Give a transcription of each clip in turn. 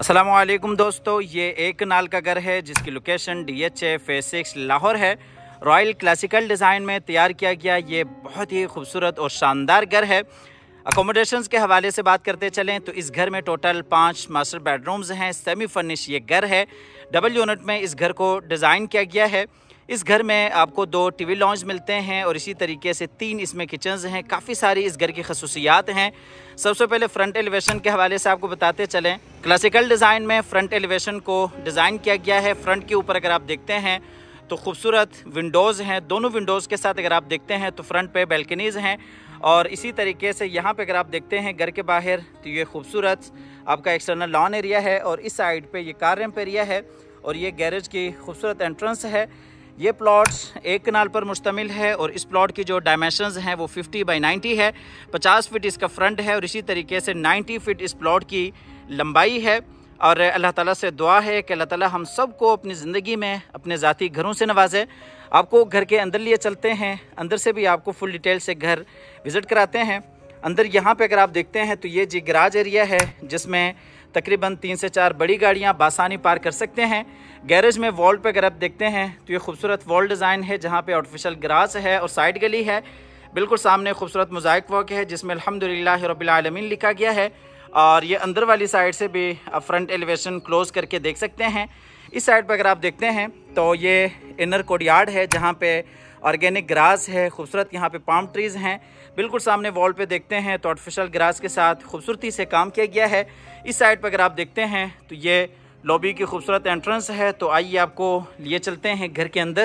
अस्सलामुअलैकुम दोस्तों, ये एक कनाल का घर है जिसकी लोकेशन DHA फेज 6 लाहौर है। रॉयल क्लासिकल डिज़ाइन में तैयार किया गया ये बहुत ही खूबसूरत और शानदार घर है। अकोमोडेशंस के हवाले से बात करते चलें तो इस घर में टोटल 5 मास्टर बेडरूम्स हैं। सेमी फर्निश ये घर है। डबल यूनिट में इस घर को डिज़ाइन किया गया है। इस घर में आपको 2 टीवी लॉन्ज मिलते हैं और इसी तरीके से 3 इसमें किचन्स हैं। काफ़ी सारी इस घर की खसूसियात हैं। सबसे पहले फ्रंट एलिवेशन के हवाले से आपको बताते चलें। क्लासिकल डिज़ाइन में फ्रंट एलिवेशन को डिज़ाइन किया गया है। फ्रंट के ऊपर अगर आप देखते हैं तो खूबसूरत विंडोज़ हैं। दोनों विंडोज़ के साथ अगर आप देखते हैं तो फ्रंट पे बैल्कनीज़ हैं और इसी तरीके से यहाँ पे अगर आप देखते हैं घर के बाहर तो ये खूबसूरत आपका एक्सटर्नल लॉन एरिया है और इस साइड पे ये कार रैंप एरिया है और ये गैरेज की खूबसूरत एंट्रेंस है। ये प्लॉट्स एक कनाल पर मुश्तमिल है और इस प्लॉट की जो डायमेंशंस हैं वो 50 बाई 90 है। 50 फीट इसका फ्रंट है और इसी तरीके से 90 फीट इस प्लॉट की लंबाई है। और अल्लाह ताला से दुआ है कि अल्लाह ताला हम सब को अपनी ज़िंदगी में अपने ज़ाती घरों से नवाजे। आपको घर के अंदर लिए चलते हैं, अंदर से भी आपको फुल डिटेल से घर विज़िट कराते हैं। अंदर यहाँ पे अगर आप देखते हैं तो ये जी गराज एरिया है जिसमें तकरीबन 3 से 4 बड़ी गाड़ियाँ बासानी पार कर सकते हैं। गैरेज में वॉल पे अगर आप देखते हैं तो ये खूबसूरत वॉल डिज़ाइन है जहाँ पे आर्टिफिशियल ग्रास है और साइड गली है। बिल्कुल सामने खूबसूरत मोज़ाइक वर्क है जिसमें अल्हम्दुलिल्लाह रब्बिल आलमीन लिखा गया है। और ये अंदर वाली साइड से भी आप फ्रंट एलिवेशन क्लोज करके देख सकते हैं। इस साइड पर अगर आप देखते हैं तो ये इनर कोर्टयार्ड है जहाँ पे ऑर्गेनिक ग्रास है। खूबसूरत यहाँ पे पाम ट्रीज़ हैं। बिल्कुल सामने वॉल पे देखते हैं तो आर्टिफिशियल ग्रास के साथ खूबसूरती से काम किया गया है। इस साइड पर अगर आप देखते हैं तो ये लॉबी की खूबसूरत एंट्रेंस है। तो आइए आपको लिए चलते हैं घर के अंदर।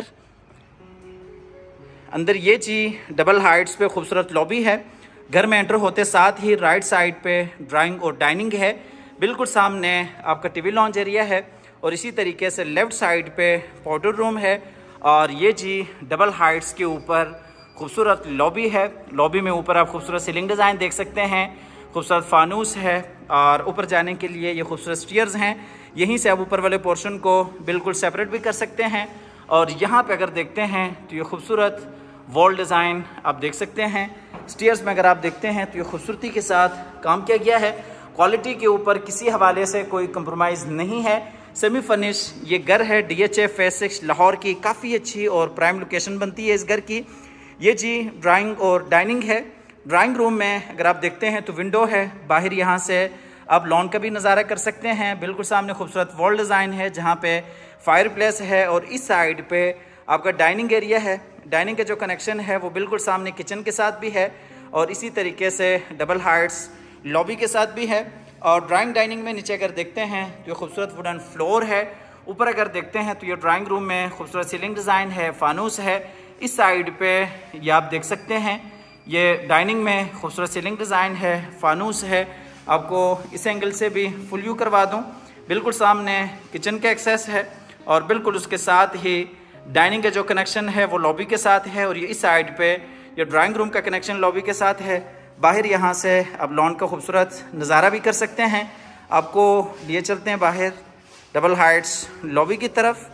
अंदर ये जी डबल हाइट्स पे खूबसूरत लॉबी है। घर में एंटर होते साथ ही राइट साइड पे ड्राइंग और डाइनिंग है। बिल्कुल सामने आपका टीवी लॉन्च एरिया है और इसी तरीके से लेफ़्ट साइड पे पाउडर रूम है। और ये जी डबल हाइट्स के ऊपर खूबसूरत लॉबी है। लॉबी में ऊपर आप खूबसूरत सीलिंग डिज़ाइन देख सकते हैं। खूबसूरत फानूस है और ऊपर जाने के लिए ये खूबसूरत स्टेयर्स हैं। यहीं से आप ऊपर वाले पोर्शन को बिल्कुल सेपरेट भी कर सकते हैं। और यहाँ पे अगर देखते हैं तो ये खूबसूरत वॉल डिज़ाइन आप देख सकते हैं। स्टेयर्स में अगर आप देखते हैं तो ये खूबसूरती के साथ काम किया गया है। क्वालिटी के ऊपर किसी हवाले से कोई कंप्रोमाइज़ नहीं है। सेमी फर्निश ये घर है। DHA फेज 6 लाहौर की काफ़ी अच्छी और प्राइम लोकेशन बनती है इस घर की। ये जी ड्राइंग और डाइनिंग है। ड्राइंग रूम में अगर आप देखते हैं तो विंडो है। बाहर यहाँ से आप लॉन का भी नज़ारा कर सकते हैं। बिल्कुल सामने खूबसूरत वॉल डिज़ाइन है जहाँ पे फायर प्लेस है और इस साइड पे आपका डाइनिंग एरिया है। डाइनिंग का जो कनेक्शन है वो बिल्कुल सामने किचन के साथ भी है और इसी तरीके से डबल हाइट्स लॉबी के साथ भी है। और ड्राइंग डाइनिंग में नीचे अगर देखते हैं तो ये खूबसूरत वुडन फ्लोर है। ऊपर अगर देखते हैं तो ये ड्राइंग रूम में खूबसूरत सीलिंग डिज़ाइन है, फानूस है। इस साइड पे ये आप देख सकते हैं ये डाइनिंग में खूबसूरत सीलिंग डिज़ाइन है, फानूस है। आपको इस एंगल से भी फुल व्यू करवा दूं। बिल्कुल सामने किचन का एक्सेस है और बिल्कुल उसके साथ ही डाइनिंग का जो कनेक्शन है वो लॉबी के साथ है और ये इस साइड पे ये ड्राइंग रूम का कनेक्शन लॉबी के साथ है। बाहर यहाँ से आप लॉन का खूबसूरत नज़ारा भी कर सकते हैं। आपको लिए चलते हैं बाहर डबल हाइट्स लॉबी की तरफ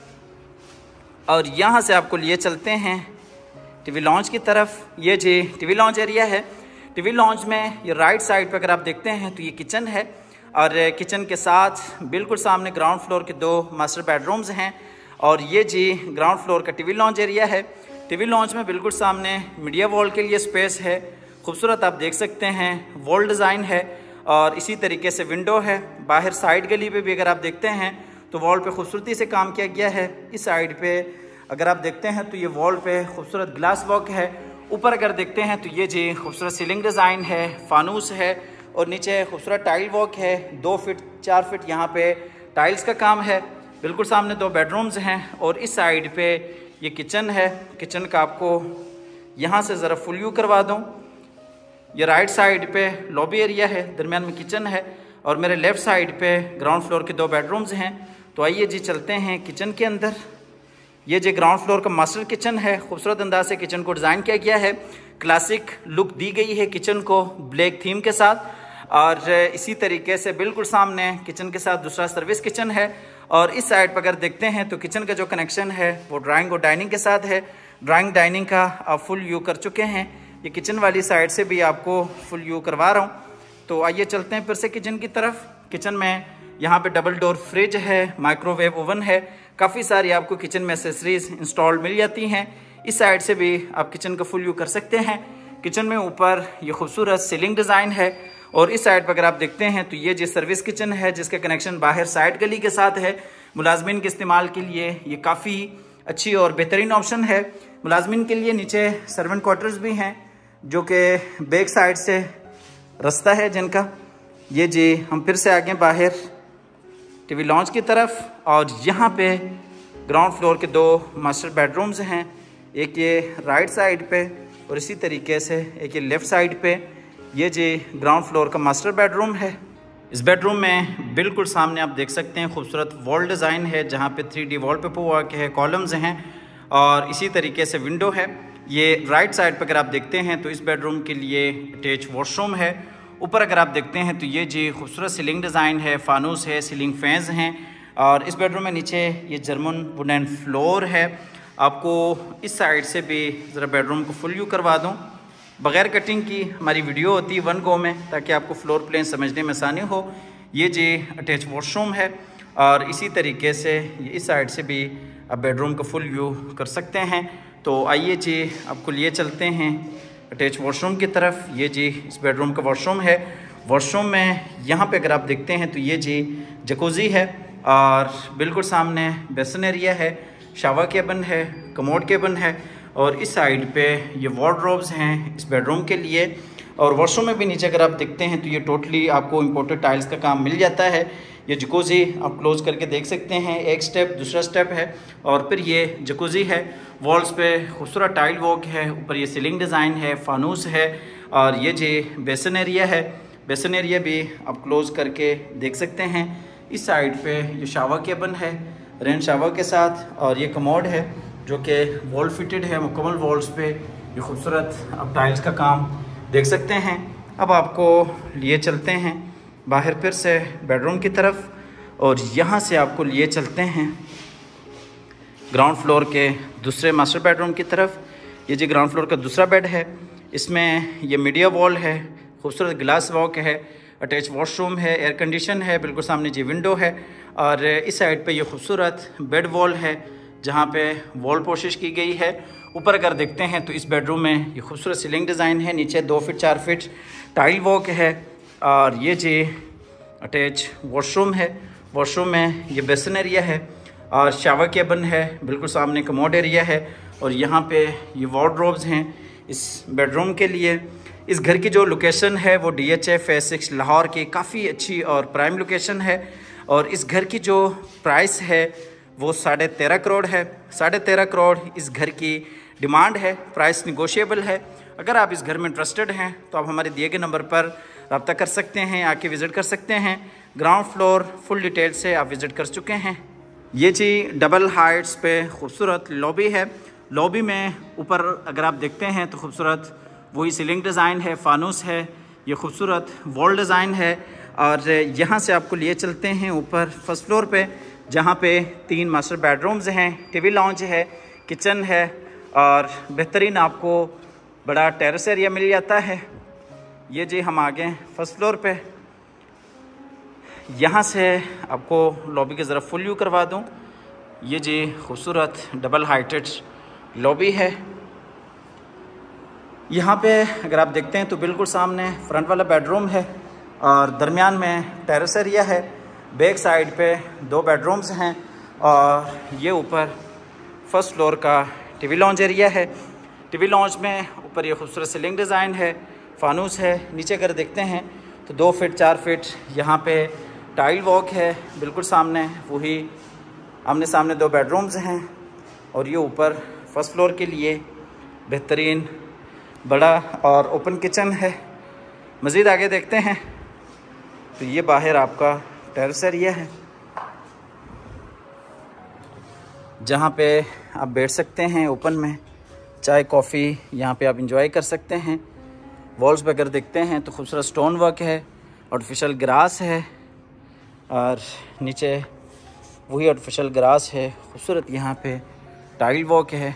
और यहाँ से आपको लिए चलते हैं टीवी लॉन्च की तरफ। ये जी टीवी लॉन्च एरिया है। टीवी लॉन्च में ये राइट साइड पर अगर आप देखते हैं तो ये किचन है और किचन के साथ बिल्कुल सामने ग्राउंड फ्लोर के 2 मास्टर बेडरूम्स हैं और ये जी ग्राउंड फ्लोर का टीवी लॉन्च एरिया है। टीवी लॉन्च में बिल्कुल सामने मीडिया वॉल के लिए स्पेस है। खूबसूरत आप देख सकते हैं वॉल डिज़ाइन है और इसी तरीके से विंडो है। बाहर साइड गली पे भी अगर आप देखते हैं तो वॉल पे खूबसूरती से काम किया गया है। इस साइड पे अगर आप देखते हैं तो ये वॉल पे खूबसूरत ग्लास वर्क है। ऊपर अगर देखते हैं तो ये जी खूबसूरत सीलिंग डिज़ाइन है, फानूस है और नीचे खूबसूरत टाइल वर्क है। 2 फीट 4 फीट यहाँ पे टाइल्स का काम है। बिल्कुल सामने 2 बेडरूम्स हैं और इस साइड पे ये किचन है। किचन का आपको यहाँ से ज़रा फुल व्यू करवा दूँ। ये राइट साइड पे लॉबी एरिया है, दरमियान में किचन है और मेरे लेफ़्ट साइड पे ग्राउंड फ्लोर के 2 बेडरूम्स हैं। तो आइए जी चलते हैं किचन के अंदर। ये जो ग्राउंड फ्लोर का मास्टर किचन है। खूबसूरत अंदाज से किचन को डिज़ाइन किया गया है। क्लासिक लुक दी गई है किचन को ब्लैक थीम के साथ और इसी तरीके से बिल्कुल सामने किचन के साथ दूसरा सर्विस किचन है और इस साइड पर अगर देखते हैं तो किचन का जो कनेक्शन है वो ड्राइंग और डाइनिंग के साथ है। ड्राइंग डाइनिंग का आप फुल व्यू कर चुके हैं। ये किचन वाली साइड से भी आपको फुल व्यू करवा रहा हूँ। तो आइए चलते हैं फिर से किचन की तरफ। किचन में यहाँ पे डबल डोर फ्रिज है, माइक्रोवेव ओवन है, काफ़ी सारी आपको किचन में एसेसरीज इंस्टॉल मिल जाती हैं। इस साइड से भी आप किचन का फुल व्यू कर सकते हैं। किचन में ऊपर ये खूबसूरत सीलिंग डिज़ाइन है और इस साइड पर अगर आप देखते हैं तो ये जो सर्विस किचन है जिसका कनेक्शन बाहर साइड गली के साथ है, मुलाजमीन के इस्तेमाल के लिए ये काफ़ी अच्छी और बेहतरीन ऑप्शन है। मुलाजमीन के लिए नीचे सर्वेंट क्वार्टर्स भी हैं जो कि बैक साइड से रास्ता है जिनका। ये जी हम फिर से आगे बाहर टीवी लॉन्च की तरफ और यहाँ पे ग्राउंड फ्लोर के 2 मास्टर बेडरूम्स हैं, एक ये राइट साइड पे और इसी तरीके से एक ये लेफ़्ट साइड पे। ये जी ग्राउंड फ्लोर का मास्टर बेडरूम है। इस बेडरूम में बिल्कुल सामने आप देख सकते हैं खूबसूरत वॉल डिज़ाइन है जहाँ पे 3D वॉलपेपर वर्क है, कॉलम्स हैं और इसी तरीके से विंडो है। ये राइट साइड पर अगर आप देखते हैं तो इस बेडरूम के लिए अटैच वॉशरूम है। ऊपर अगर आप देखते हैं तो ये जी खूबसूरत सीलिंग डिज़ाइन है, फानूस है, सीलिंग फैंस हैं और इस बेडरूम में नीचे ये जर्मन वुडन फ्लोर है। आपको इस साइड से भी ज़रा बेडरूम को फुल व्यू करवा दूँ। बग़ैर कटिंग की हमारी वीडियो होती है 1 गो में ताकि आपको फ्लोर प्लान समझने में आसानी हो। ये जी अटैच वॉशरूम है और इसी तरीके से इस साइड से भी आप बेडरूम का फुल व्यू कर सकते हैं। तो आइए जी आपको लिए चलते हैं अटैच वॉशरूम की तरफ। ये जी इस बेडरूम का वॉशरूम है। वॉशरूम में यहाँ पे अगर आप देखते हैं तो ये जी जकूज़ी है और बिल्कुल सामने बेसन एरिया है, शावर केबिन है, कमोड केबिन है और इस साइड पे ये वार्डरोब्स हैं इस बेडरूम के लिए। और वॉशरूम में भी नीचे अगर आप देखते हैं तो ये टोटली आपको इम्पोर्टेड टाइल्स का काम मिल जाता है। ये जकूज़ी आप क्लोज करके देख सकते हैं, एक स्टेप, दूसरा स्टेप है और फिर ये जकूज़ी है। वॉल्स पे खूबसूरत टाइल वर्क है, ऊपर ये सीलिंग डिज़ाइन है, फानूस है और ये जी बेसन एरिया है। बेसन एरिया भी आप क्लोज करके देख सकते हैं। इस साइड पे ये शावर केबिन है रेन शावर के साथ और ये कमोड है जो कि वॉल फिटेड है मुकम्मल वॉल्स पे। ये खूबसूरत आप टाइल्स का काम देख सकते हैं। अब आपको लिए चलते हैं बाहर फिर से बेडरूम की तरफ और यहाँ से आपको लिए चलते हैं ग्राउंड फ्लोर के दूसरे मास्टर बेडरूम की तरफ। ये जी ग्राउंड फ्लोर का दूसरा बेड है। इसमें ये मीडिया वॉल है, खूबसूरत ग्लास वॉक है, अटैच वॉशरूम है, एयर कंडीशन है, बिल्कुल सामने जी विंडो है और इस साइड पे ये खूबसूरत बेड वॉल है जहाँ पे वॉल पोशिश की गई है। ऊपर अगर देखते हैं तो इस बेडरूम में ये खूबसूरत सीलिंग डिज़ाइन है, नीचे 2 फीट 4 फीट टाइल वॉक है और ये जी अटैच वॉशरूम है। वॉशरूम में ये बेसन एरिया है और शावर केबिन है, बिल्कुल सामने कमोड एरिया है और यहाँ पे ये वार्डरोब्स हैं इस बेडरूम के लिए। इस घर की जो लोकेशन है वो DHA फेज 6 लाहौर की काफ़ी अच्छी और प्राइम लोकेशन है और इस घर की जो प्राइस है वो 13.5 करोड़ है। 13.5 करोड़ इस घर की डिमांड है, प्राइस निगोशिएबल है। अगर आप इस घर में इंटरेस्टेड हैं तो आप हमारे दिए गए नंबर पर रब्ता कर सकते हैं, आके विज़िट कर सकते हैं। ग्राउंड फ्लोर फुल डिटेल से आप विज़िट कर चुके हैं। ये जी डबल हाइट्स पे खूबसूरत लॉबी है। लॉबी में ऊपर अगर आप देखते हैं तो खूबसूरत वही सीलिंग डिज़ाइन है, फानूस है, ये खूबसूरत वॉल डिज़ाइन है और यहाँ से आपको लिए चलते हैं ऊपर फर्स्ट फ्लोर पे जहाँ पे 3 मास्टर बेडरूम्स हैं, टीवी लॉन्च है, किचन है और बेहतरीन आपको बड़ा टेरेस एरिया मिल जाता है। ये जी हम आ गए फर्स्ट फ्लोर पे। यहाँ से आपको लॉबी के ज़रा फुल व्यू करवा दूँ। ये जी खूबसूरत डबल हाइटेड लॉबी है। यहाँ पे अगर आप देखते हैं तो बिल्कुल सामने फ्रंट वाला बेडरूम है और दरमियान में टेरेस एरिया है। बैक साइड पे 2 बेडरूम्स हैं और ये ऊपर फर्स्ट फ्लोर का टीवी लॉन्च एरिया है। टीवी लॉन्च में ऊपर ये खूबसूरत सीलिंग डिज़ाइन है, फानूस है। नीचे अगर देखते हैं तो 2 फीट 4 फीट यहाँ पे टाइल वॉक है, बिल्कुल सामने वही आमने सामने 2 बेडरूम्स हैं और ये ऊपर फर्स्ट फ्लोर के लिए बेहतरीन बड़ा और ओपन किचन है। मज़ीद आगे देखते हैं तो ये बाहर आपका टेरेस एरिया है जहाँ पे आप बैठ सकते हैं ओपन में, चाय कॉफ़ी यहाँ पे आप इंजॉय कर सकते हैं। वॉल्स पे अगर देखते हैं तो खूबसूरत स्टोन वर्क है, आर्टिफिशियल ग्रास है और नीचे वही आर्टिफिशियल ग्रास है। खूबसूरत यहाँ पे टाइल वर्क है।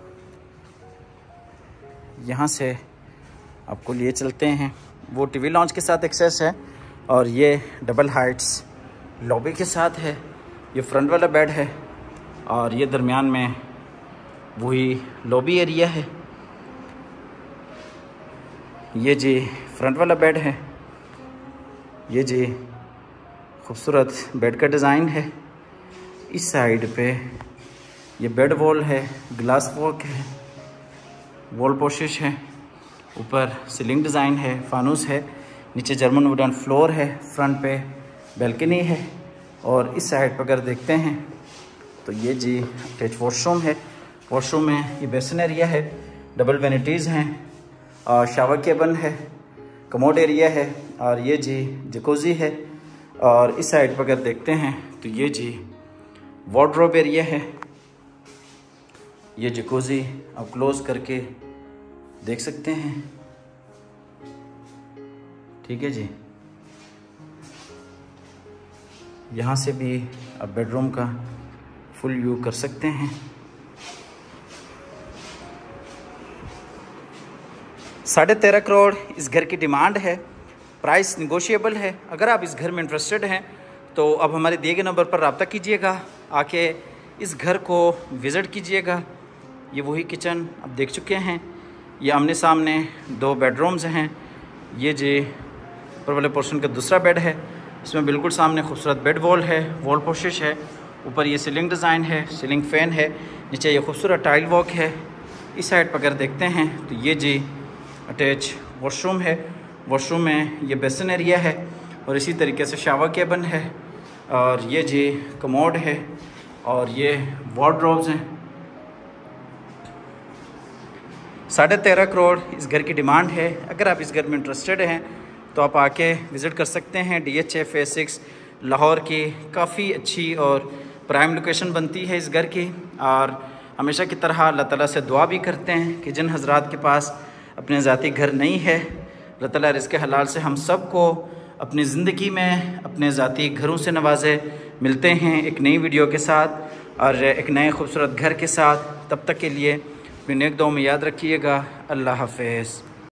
यहाँ से आपको लिए चलते हैं, वो टीवी लॉन्च के साथ एक्सेस है और ये डबल हाइट्स लॉबी के साथ है। ये फ्रंट वाला बेड है और ये दरमियान में वही लॉबी एरिया है। ये जी फ्रंट वाला बेड है। ये जी खूबसूरत बेड का डिज़ाइन है। इस साइड पे ये बेड वॉल है, ग्लास वॉक है, वॉल पोशिश है, ऊपर सीलिंग डिज़ाइन है, फानूस है, नीचे जर्मन वुडन फ्लोर है, फ्रंट पे बैल्कनी है। और इस साइड पर अगर देखते हैं तो ये जी अटैच वॉशरूम है। वॉशरूम में ये बेसिन एरिया है, डबल वेनिटीज़ हैं और शावर केबन है, कमोड एरिया है और ये जी जकूज़ी है। और इस साइड पर अगर देखते हैं तो ये जी वार्डरोब एरिया है। ये जकूज़ी आप क्लोज करके देख सकते हैं। ठीक है जी, यहाँ से भी आप बेडरूम का फुल व्यू कर सकते हैं। 13.5 करोड़ इस घर की डिमांड है। प्राइस निगोशिएबल है। अगर आप इस घर में इंटरेस्टेड हैं तो अब हमारे दिए गए नंबर पर रब्ता कीजिएगा, आके इस घर को विज़िट कीजिएगा। ये वही किचन आप देख चुके हैं। ये आमने सामने 2 बेडरूम्स हैं। ये जी ऊपर वाले पोर्शन का दूसरा बेड है। इसमें बिल्कुल सामने खूबसूरत बेड वॉल है, वॉल पोशिश है, ऊपर ये सीलिंग डिज़ाइन है, सीलिंग फ़ैन है, नीचे ये खूबसूरत टाइल वॉक है। इस साइड पर अगर देखते हैं तो ये जी अटैच वॉशरूम है। वॉशरूम में ये बेसिन एरिया है और इसी तरीके से शावर केबन है और ये जी कमोड है और ये वार्डरोब्स हैं। 13.5 करोड़ इस घर की डिमांड है। अगर आप इस घर में इंटरेस्टेड हैं तो आप आके विज़िट कर सकते हैं। DHA फेज़ 6 लाहौर की काफ़ी अच्छी और प्राइम लोकेशन बनती है इस घर की। और हमेशा की तरह अल्लाह ताला से दुआ भी करते हैं कि जिन हज़रात के पास अपने ज़ाती घर नहीं है, अल्लाह ताला रिज़्क़ हलाल से हम सब को अपनी ज़िंदगी में अपने ज़ाती घरों से नवाजे। मिलते हैं एक नई वीडियो के साथ और एक नए खूबसूरत घर के साथ। तब तक के लिए अपनी नेक दुआ में याद रखिएगा। अल्लाह हाफ़िज़।